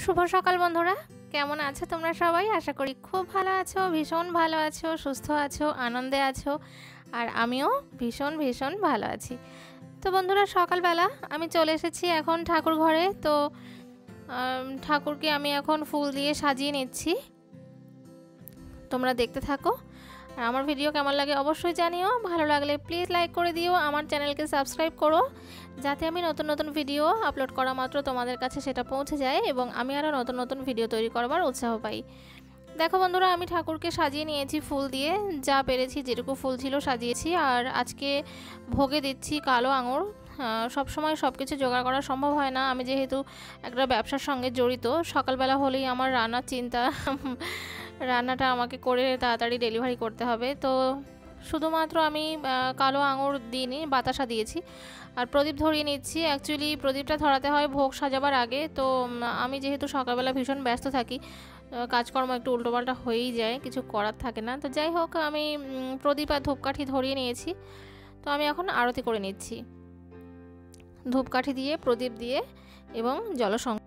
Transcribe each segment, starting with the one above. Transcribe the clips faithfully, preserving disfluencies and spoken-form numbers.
শুভ সকাল বন্ধুরা, কেমন আছো তোমরা সবাই? আশা করি খুব ভালো আছো, ভীষণ ভালো আছো, সুস্থ আছো, আনন্দে আছো। আর আমিও ভীষণ ভীষণ ভালো আছি। তো বন্ধুরা, সকালবেলা আমি চলে এসেছি এখন ঠাকুর ঘরে। তো ঠাকুরকে আমি এখন ফুল দিয়ে সাজিয়ে নিচ্ছি, তোমরা দেখতে থাকো। আর আমার ভিডিও কেমন লাগে অবশ্যই জানিও, ভালো লাগলে প্লিজ লাইক করে দিও, আমার চ্যানেলকে সাবস্ক্রাইব করো, যাতে আমি নতুন নতুন ভিডিও আপলোড করা মাত্র তোমাদের কাছে সেটা পৌঁছে যায় এবং আমি আরও নতুন নতুন ভিডিও তৈরি করবার উৎসাহ পাই। দেখো বন্ধুরা, আমি ঠাকুরকে সাজিয়ে নিয়েছি ফুল দিয়ে, যা পেরেছি যেটুকু ফুল ছিল সাজিয়েছি। আর আজকে ভোগে দিচ্ছি কালো আঙুর। সব সময় সব কিছু জোগাড় করা সম্ভব হয় না, আমি যেহেতু একটা ব্যবসার সঙ্গে জড়িত। সকালবেলা হলেই আমার রান্নার চিন্তা, রান্নাটা আমাকে করে তাড়াতাড়ি ডেলিভারি করতে হবে। তো শুধুমাত্র আমি কালো আঙুর দিইনি, বাতাসা দিয়েছি। আর প্রদীপ ধরিয়ে নিচ্ছি। অ্যাকচুয়ালি প্রদীপটা ধরাতে হয় ভোগ সাজাবার আগে। তো আমি যেহেতু সকালবেলা ভীষণ ব্যস্ত থাকি, কাজকর্ম একটু উল্টোপাল্টা হয়েই যায়, কিছু করার থাকে না। তো যাই হোক, আমি প্রদীপ আর ধূপকাঠি ধরিয়ে নিয়েছি। তো আমি এখন আরতি করে নিচ্ছি, ধূপকাঠি দিয়ে, প্রদীপ দিয়ে এবং জলসং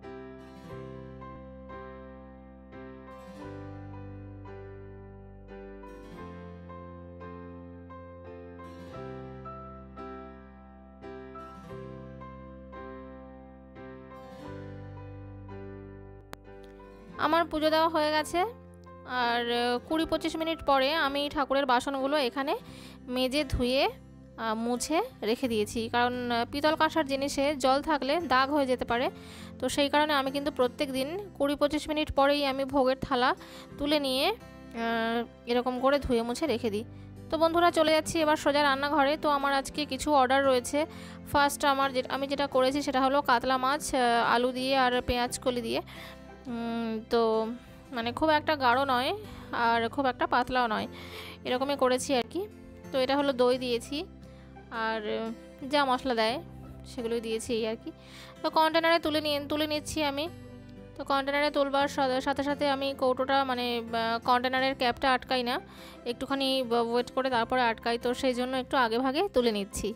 আমার পুজো দেওয়া হয়ে গেছে। আর কুড়ি পঁচিশ মিনিট পরে আমি ঠাকুরের বাসনগুলো এখানে মেজে ধুয়ে মুছে রেখে দিয়েছি, কারণ পিতল কাঁসার জিনিসে জল থাকলে দাগ হয়ে যেতে পারে। তো সেই কারণে আমি কিন্তু প্রত্যেক দিন কুড়ি পঁচিশ মিনিট পরেই আমি ভোগের থালা তুলে নিয়ে এরকম করে ধুয়ে মুছে রেখে দিই। তো বন্ধুরা, চলে যাচ্ছি এবার সোজা রান্নাঘরে। তো আমার আজকে কিছু অর্ডার রয়েছে। ফার্স্ট আমার যে আমি যেটা করেছি সেটা হলো কাতলা মাছ আলু দিয়ে আর পেঁয়াজ কলি দিয়ে। তো মানে খুব একটা গাঢ় নয় আর খুব একটা পাতলাও নয়, এরকমই করেছি আর কি। তো এটা হলো দই দিয়েছি আর যা মশলা দেয় সেগুলোই দিয়েছি এই আর কি। তো কন্টেনারে তুলে নিয়ে তুলে নিচ্ছি আমি। তো কন্টেনারে তুলবার সাথে সাথে আমি কৌটোটা মানে কন্টেনারের ক্যাপটা আটকাই না, একটুখানি ওয়েট করে তারপরে আটকাই। তো সেই জন্য একটু আগে ভাগে তুলে নিচ্ছি।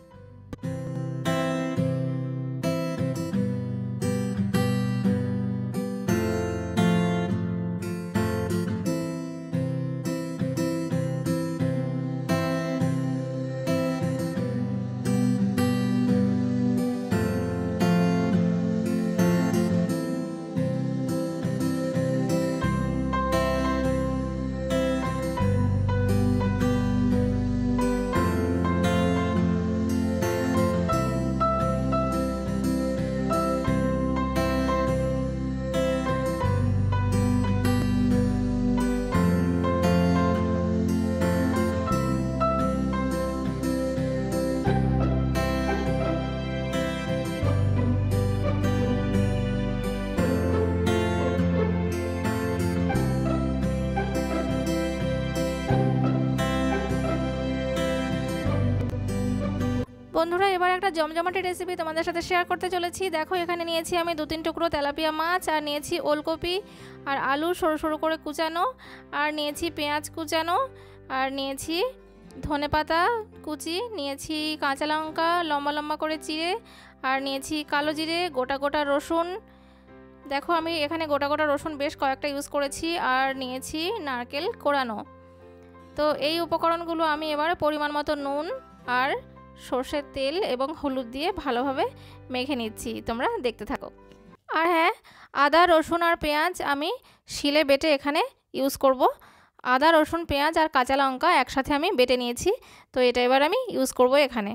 বন্ধুরা, এবার একটা জমজমাটি রেসিপি তোমাদের সাথে শেয়ার করতে চলেছি। দেখো, এখানে নিয়েছি আমি দু তিন টুকরো তেলাপিয়া মাছ, আর নিয়েছি ওলকপি আর আলু সরু সরু করে কুচানো, আর নিয়েছি পেঁয়াজ কুচানো, আর নিয়েছি ধনেপাতা কুচি, নিয়েছি কাঁচা লঙ্কা লম্বা লম্বা করে চিড়ে, আর নিয়েছি কালো জিরে, গোটা গোটা রসুন। দেখো, আমি এখানে গোটা গোটা রসুন বেশ কয়েকটা ইউজ করেছি, আর নিয়েছি নারকেল কোড়ানো। তো এই উপকরণগুলো আমি এবার পরিমাণ মতো নুন আর সর্ষের তেল এবং হলুদ দিয়ে ভালোভাবে মেখে নিচ্ছি, তোমরা দেখতে থাকো। আর হ্যাঁ, আদা রসুন আর পেঁয়াজ আমি শিলে বেটে এখানে ইউজ করব। আদা রসুন পেঁয়াজ আর কাঁচা লঙ্কা একসাথে আমি বেটে নিয়েছি। তো এটা এবার আমি ইউজ করব এখানে।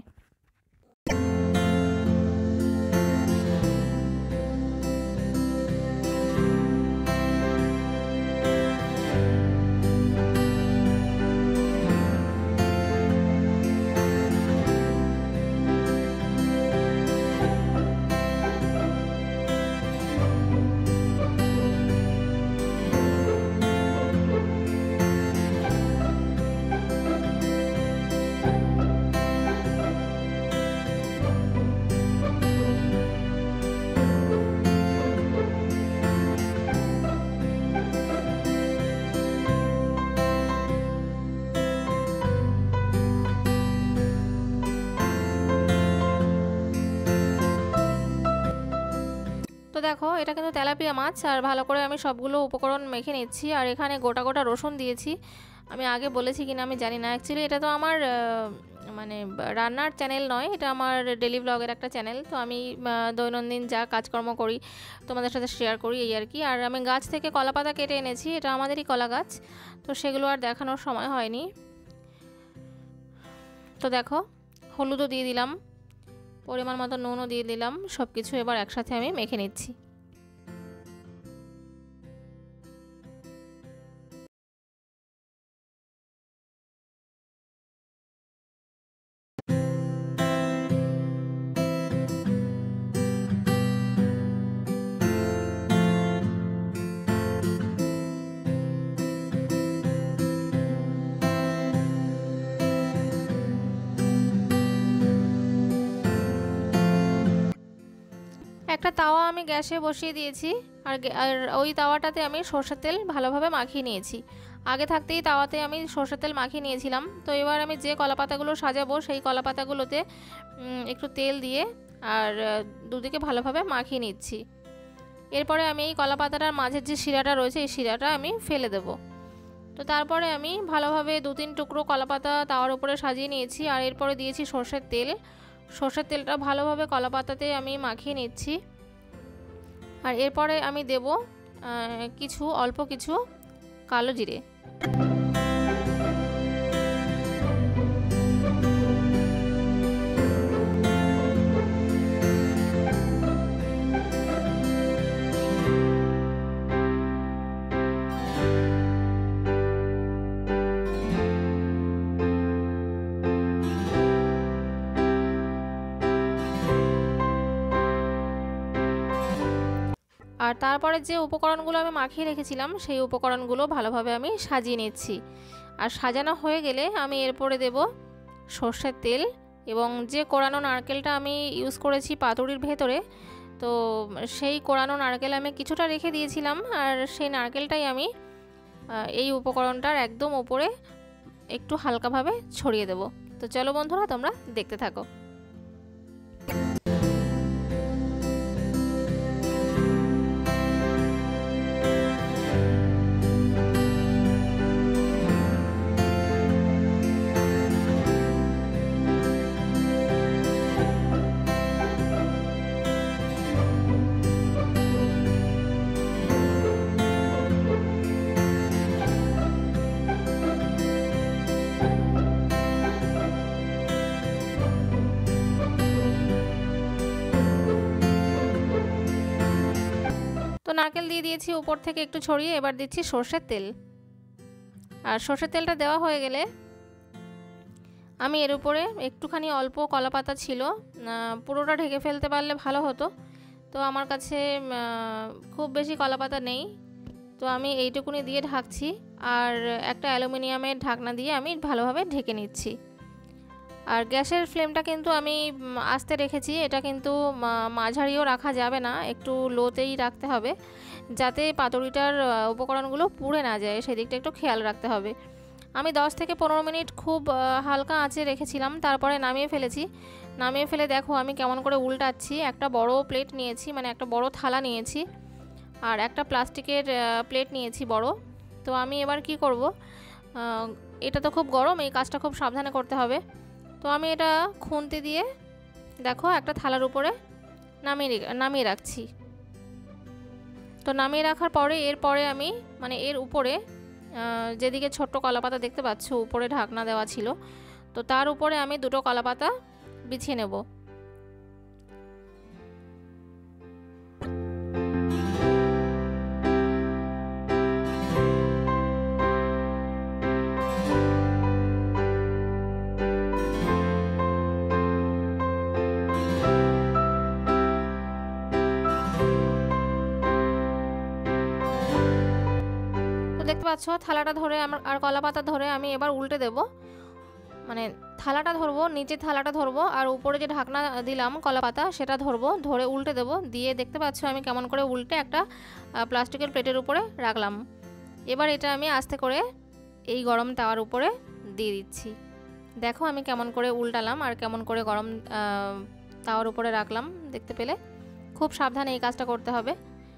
তো দেখো এটা কিন্তু তেলাপিয়া মাছ, আর ভালো করে আমি সবগুলো উপকরণ মেখে নিচ্ছি। আর এখানে গোটা গোটা রসুন দিয়েছি, আমি আগে বলেছি কিনা আমি জানি না। অ্যাকচুয়ালি এটা তো আমার মানে রান্নার চ্যানেল নয়, এটা আমার ডেলি ব্লগের একটা চ্যানেল। তো আমি দৈনন্দিন যা কাজকর্ম করি তোমাদের সাথে শেয়ার করি এই আর কি। আর আমি গাছ থেকে কলা পাতা কেটে এনেছি, এটা আমাদেরই কলা গাছ, তো সেগুলো আর দেখানোর সময় হয়নি। তো দেখো হলুদও দিয়ে দিলাম, পরিমাণ মতো নুনও দিয়ে দিলাম, সব কিছু এবার একসাথে আমি মেখে নিচ্ছি। একটা তাওয়া আমি গ্যাসে বসিয়ে দিয়েছি, আর আর ওই তাওয়াটাতে আমি সরষের তেল ভালোভাবে মাখিয়ে নিয়েছি। আগে থাকতেই তাওয়াতে আমি সরষের তেল মাখিয়ে নিয়েছিলাম। তো এবার আমি যে কলাপাতাগুলো সাজাবো সেই কলাপাতাগুলোতে একটু তেল দিয়ে আর দুদিকে ভালোভাবে মাখিয়ে নিচ্ছি। এরপরে আমি এই কলাপাতাটার মাঝের যে শিরাটা রয়েছে এই শিরাটা আমি ফেলে দেব। তো তারপরে আমি ভালোভাবে দু তিন টুকরো কলাপাতা তাওয়ার উপরে সাজিয়ে নিয়েছি, আর এরপরে দিয়েছি সরষের তেল। সরষের তেলটা ভালোভাবে কলাপাতাতে আমি মাখিয়ে নিচ্ছি। আর এরপরে আমি দেব কিছু অল্প কিছু কালো জিরে। আর তারপরে যে উপকরণগুলো আমি মাখিয়ে রেখেছিলাম সেই উপকরণগুলো ভালোভাবে আমি সাজিয়ে নিচ্ছি। আর সাজানো হয়ে গেলে আমি এরপরে দেব সর্ষের তেল, এবং যে কোরানো নারকেলটা আমি ইউজ করেছি পাতুরির ভেতরে, তো সেই কোরানো নারকেল আমি কিছুটা রেখে দিয়েছিলাম, আর সেই নারকেলটাই আমি এই উপকরণটার একদম উপরে একটু হালকাভাবে ছড়িয়ে দেব। তো চলো বন্ধুরা তোমরা দেখতে থাকো। তো নারকেল দিয়ে দিয়েছি উপর থেকে একটু ছড়িয়ে, এবার দিচ্ছি সর্ষের তেল। আর সর্ষের তেলটা দেওয়া হয়ে গেলে আমি এর উপরে একটুখানি অল্প কলাপাতা ছিল, পুরোটা ঢেকে ফেলতে পারলে ভালো হতো। তো আমার কাছে খুব বেশি কলাপাতা নেই, তো আমি এইটুকুনি দিয়ে ঢাকছি। আর একটা অ্যালুমিনিয়ামের ঢাকনা দিয়ে আমি ভালোভাবে ঢেকে নিচ্ছি। আর গ্যাসের ফ্লেমটা কিন্তু আমি আস্তে রেখেছি, এটা কিন্তু মাঝারিও রাখা যাবে না, একটু লোতেই রাখতে হবে যাতে পাতুরিটার উপকরণগুলো পুড়ে না যায়, সেদিকটা একটু খেয়াল রাখতে হবে। আমি দশ থেকে পনেরো মিনিট খুব হালকা আঁচে রেখেছিলাম, তারপরে নামিয়ে ফেলেছি। নামিয়ে ফেলে দেখো আমি কেমন করে উল্টাচ্ছি। একটা বড় প্লেট নিয়েছি, মানে একটা বড় থালা নিয়েছি, আর একটা প্লাস্টিকের প্লেট নিয়েছি বড়। তো আমি এবার কি করব, এটা তো খুব গরম, এই কাজটা খুব সাবধানে করতে হবে। তো আমি এটা খুন্তি দিয়ে দেখো একটা থালার উপরে নামিয়ে নামিয়ে রাখছি। তো নামিয়ে রাখার পরে এরপরে আমি মানে এর উপরে যেদিকে ছোট্ট কলাপাতা দেখতে পাচ্ছ উপরে ঢাকনা দেওয়া ছিল, তো তার উপরে আমি দুটো কলাপাতা বিছিয়ে নেব। দেখতে পাচ্ছ থালাটা ধরে আমার আর কলাপাতা ধরে আমি এবার উল্টে দেব, মানে থালাটা ধরবো, নিচে থালাটা ধরবো, আর উপরে যে ঢাকনা দিলাম কলাপাতা সেটা ধরবো, ধরে উল্টে দেব। দিয়ে দেখতে পাচ্ছ আমি কেমন করে উল্টে একটা প্লাস্টিকের প্লেটের উপরে রাখলাম। এবার এটা আমি আস্তে করে এই গরম তাওয়ার উপরে দিয়ে দিচ্ছি। দেখো আমি কেমন করে উল্টালাম আর কেমন করে গরম তাওয়ার উপরে রাখলাম, দেখতে পেলে খুব সাবধানে এই কাজটা করতে হবে।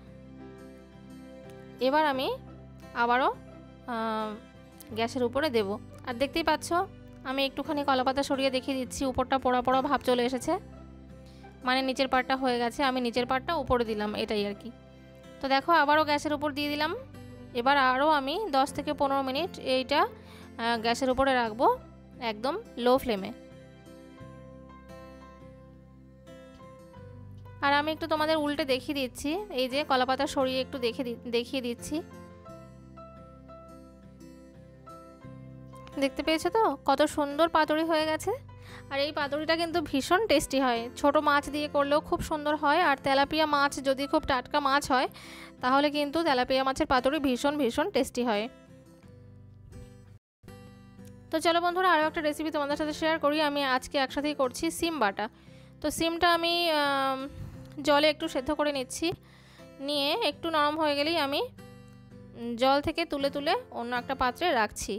এবার আমি আবারও গ্যাসের উপরে দেব। আর দেখতেই পাচ্ছ আমি একটুখানি কলাপাতা সরিয়ে দেখিয়ে দিচ্ছি, উপরটা পোড়া পোড়া ভাব চলে এসেছে, মানে নিচের পাটটা হয়ে গেছে। আমি নিচের পাটটা উপরে দিলাম, এটাই আর কি। তো দেখো আবারও গ্যাসের উপর দিয়ে দিলাম। এবার আরও আমি দশ থেকে পনেরো মিনিট এইটা গ্যাসের উপরে রাখবো, একদম লো ফ্লেমে। আর আমি একটু তোমাদের উল্টে দেখিয়ে দিচ্ছি, এই যে কলাপাতা সরিয়ে একটু দেখে দেখিয়ে দিচ্ছি। দেখতে পেয়েছো তো কত সুন্দর পাতুরি হয়ে গেছে। আর এই পাতুরিটা কিন্তু ভীষণ টেস্টি হয়, ছোট মাছ দিয়ে করলেও খুব সুন্দর হয়। আর তেলাপিয়া মাছ যদি খুব টাটকা মাছ হয় তাহলে কিন্তু তেলাপিয়া মাছের পাতুরি ভীষণ ভীষণ টেস্টি হয়। তো চলো বন্ধুরা, আরও একটা রেসিপি তোমাদের সাথে শেয়ার করি। আমি আজকে একসাথেই করছি সিম বাটা। তো সিমটা আমি জলে একটু সেদ্ধ করে নিচ্ছি, নিয়ে একটু নরম হয়ে গেলেই আমি জল থেকে তুলে তুলে অন্য একটা পাত্রে রাখছি।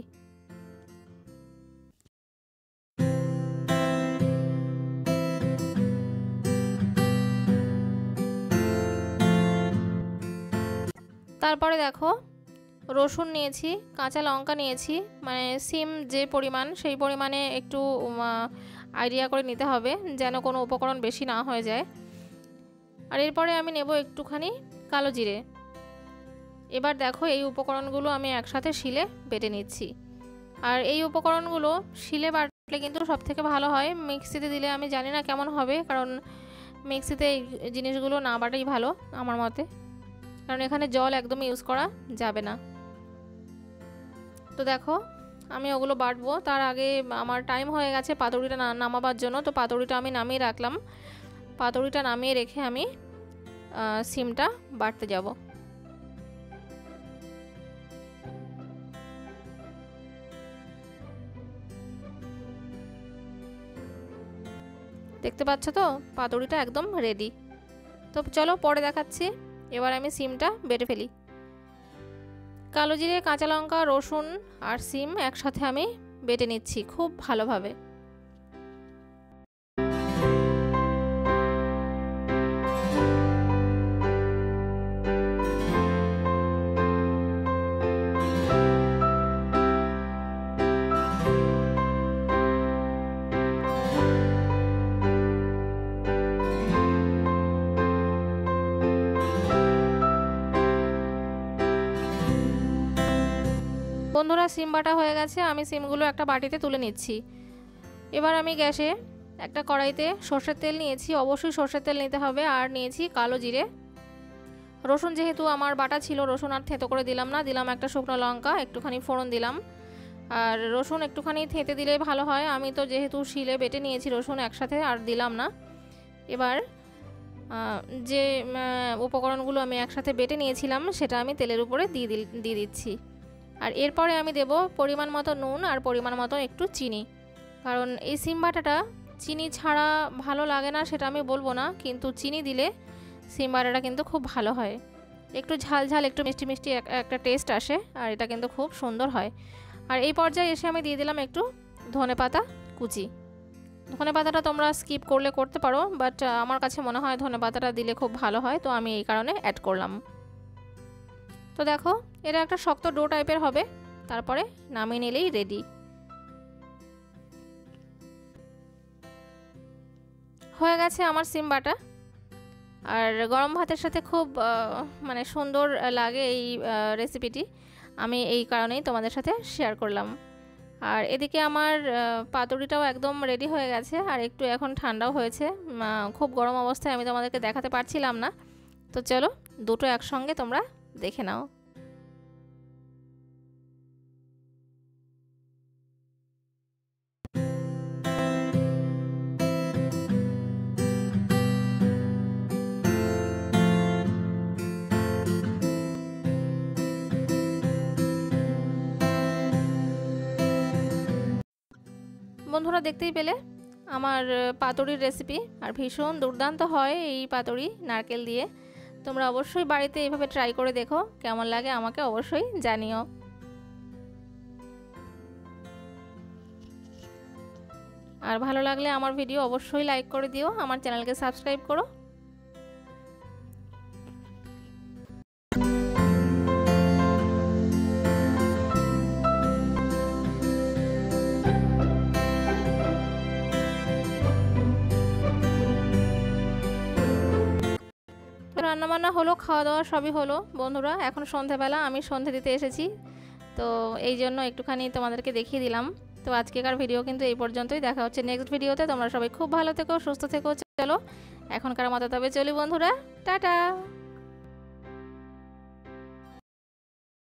তারপরে দেখো রসুন নিয়েছি, কাঁচা লঙ্কা নিয়েছি, মানে সিম যে পরিমাণ সেই পরিমাণে একটু আইডিয়া করে নিতে হবে যেন কোনো উপকরণ বেশি না হয়ে যায়। আর এরপরে আমি নেব একটুখানি কালো জিরে। এবার দেখো এই উপকরণগুলো আমি একসাথে শিলে বেটে নিচ্ছি। আর এই উপকরণগুলো শিলে বাটলে কিন্তু সব থেকে ভালো হয়, মিক্সিতে দিলে আমি জানি না কেমন হবে, কারণ মিক্সিতে এই জিনিসগুলো না বাটাই ভালো আমার মতে, কারণ এখানে জল একদম ইউজ করা যাবে না। তো দেখো আমি ওগুলো বাটবো, তার আগে আমার টাইম হয়ে গেছে পাতুরিটা নামাবার জন্য। তো পাতুরিটা আমি নামিয়ে রাখলাম, পাতুরিটা নামিয়ে রেখে আমি সিমটা বাটতে যাব। দেখতে পাচ্ছ তো পাতুরিটা একদম রেডি। তো চলো পরে দেখাচ্ছি। এবার আমি সিমটা বেটে ফেলি। কালো জিরে, কাঁচা লঙ্কা, রসুন আর সিম একসাথে আমি বেটে নিচ্ছি খুব ভালোভাবে। বন্ধুরা সিম বাটা হয়ে গেছে, আমি সিমগুলো একটা বাটিতে তুলে নিচ্ছি। এবার আমি গ্যাসে একটা কড়াইতে সর্ষের তেল নিয়েছি, অবশ্যই সর্ষের তেল নিতে হবে। আর নিয়েছি কালো জিরে, রসুন যেহেতু আমার বাটা ছিল রসুন আর থেঁতো করে দিলাম না, দিলাম একটা শুকনো লঙ্কা, একটুখানি ফোড়ন দিলাম। আর রসুন একটুখানি থেঁতে দিলে ভালো হয়, আমি তো যেহেতু শিলে বেটে নিয়েছি রসুন একসাথে আর দিলাম না। এবার যে উপকরণগুলো আমি একসাথে বেটে নিয়েছিলাম সেটা আমি তেলের উপরে দিয়ে দিয়ে দিচ্ছি। আর এরপরে আমি দেব পরিমাণ মতো নুন আর পরিমাণ মতো একটু চিনি, কারণ এই সিম বাটাটা চিনি ছাড়া ভালো লাগে না সেটা আমি বলবো না, কিন্তু চিনি দিলে সিম বাটাটা কিন্তু খুব ভালো হয়, একটু ঝাল ঝাল একটু মিষ্টি মিষ্টি একটা টেস্ট আসে, আর এটা কিন্তু খুব সুন্দর হয়। আর এই পর্যায়ে এসে আমি দিয়ে দিলাম একটু ধনেপাতা কুচি। ধনেপাতাটা তোমরা স্কিপ করলে করতে পারো, বাট আমার কাছে মনে হয় ধনেপাতাটা দিলে খুব ভালো হয়, তো আমি এই কারণে অ্যাড করলাম। তো দেখো এটা একটা শক্ত ডো টাইপের হবে, তারপরে নামিয়ে নিলেই রেডি হয়ে গেছে আমার সিম বাটা। আর গরম ভাতের সাথে খুব মানে সুন্দর লাগে এই রেসিপিটি, আমি এই কারণেই তোমাদের সাথে শেয়ার করলাম। আর এদিকে আমার পাতুরিটাও একদম রেডি হয়ে গেছে, আর একটু এখন ঠান্ডাও হয়েছে, খুব গরম অবস্থায় আমি তোমাদেরকে দেখাতে পারছিলাম না। তো চলো দুটো একসঙ্গে তোমরা দেখে নাও। বন্ধুরা দেখতেই পেলে আমার পাতুরির রেসিপি, আর ভীষণ দুর্দান্ত হয় এই পাতুরি নারকেল দিয়ে। তোমরা অবশ্যই বাড়িতে এইভাবে ট্রাই করে দেখো, কেমন লাগে আমাকে অবশ্যই জানিও। আর ভালো লাগলে আমার ভিডিও অবশ্যই লাইক করে দিও, আমার চ্যানেলকে সাবস্ক্রাইব করো। রান্নাবান্না হলো, খাওয়া দাওয়া সবই হলো বন্ধুরা। এখন সন্ধেবেলা, আমি সন্ধে দিতে এসেছি, তো এই জন্য একটুখানি তোমাদেরকে দেখিয়ে দিলাম। তো আজকেকার ভিডিও কিন্তু এই পর্যন্তই, দেখা হচ্ছে নেক্সট ভিডিওতে। তোমরা সবাই খুব ভালো থেকো, সুস্থ থেকো। চলো এখনকার মতো তবে চলি বন্ধুরা, টাটা।